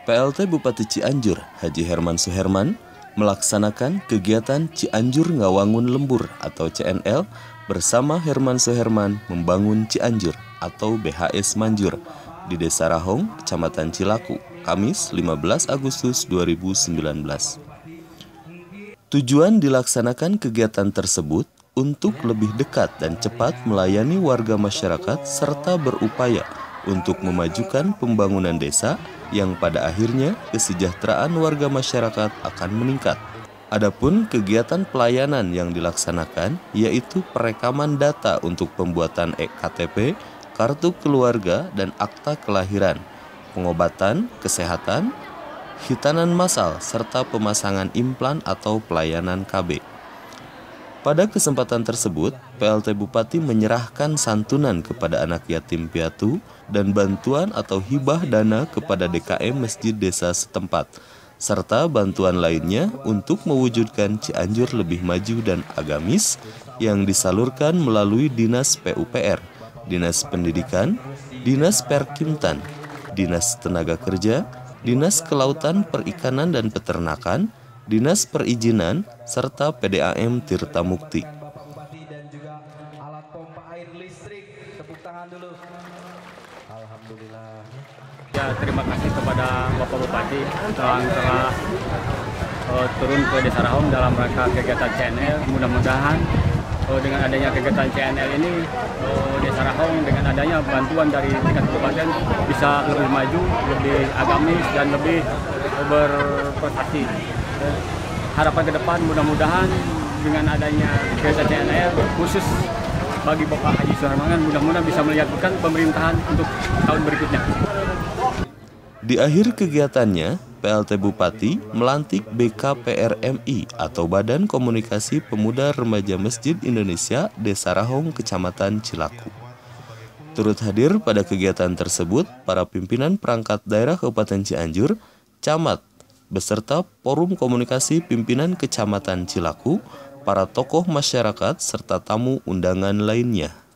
PLT Bupati Cianjur, Haji Herman Suherman, melaksanakan kegiatan Cianjur Ngawangun Lembur atau CNL bersama Herman Suherman Membangun Cianjur atau BHS Manjur di Desa Rahong, Kecamatan Cilaku, Kamis 15 Agustus 2019. Tujuan dilaksanakan kegiatan tersebut untuk lebih dekat dan cepat melayani warga masyarakat serta berupaya untuk memajukan pembangunan desa yang pada akhirnya kesejahteraan warga masyarakat akan meningkat. Adapun kegiatan pelayanan yang dilaksanakan yaitu perekaman data untuk pembuatan e-KTP, kartu keluarga dan akta kelahiran, pengobatan, kesehatan, hitanan massal, serta pemasangan implan atau pelayanan KB. Pada kesempatan tersebut, PLT Bupati menyerahkan santunan kepada anak yatim piatu dan bantuan atau hibah dana kepada DKM Masjid Desa setempat, serta bantuan lainnya untuk mewujudkan Cianjur lebih maju dan agamis yang disalurkan melalui Dinas PUPR, Dinas Pendidikan, Dinas Perkimtan, Dinas Tenaga Kerja, Dinas Kelautan, Perikanan dan Peternakan, Dinas Perizinan, serta PDAM Tirta Mukti. Dan juga alat pompa air listrik. Tepuk tangan dulu. Alhamdulillah. Ya, terima kasih kepada Bapak Bupati telah turun ke Desa Rahong dalam rangka kegiatan CNL. Mudah-mudahan dengan adanya kegiatan CNL ini Desa Rahong dengan adanya bantuan dari tingkat kabupaten bisa lebih maju, lebih agamis dan lebih berprestasi. Harapan ke depan mudah-mudahan dengan adanya kegiatan CNL khusus bagi Bapak Haji Suherman, mudah-mudahan bisa melihatkan pemerintahan untuk tahun berikutnya. Di akhir kegiatannya, PLT Bupati melantik BKPRMI atau Badan Komunikasi Pemuda Remaja Masjid Indonesia Desa Rahong, Kecamatan Cilaku. Turut hadir pada kegiatan tersebut para pimpinan perangkat daerah Kabupaten Cianjur, camat, beserta Forum Komunikasi Pimpinan Kecamatan Cilaku, para tokoh masyarakat, serta tamu undangan lainnya.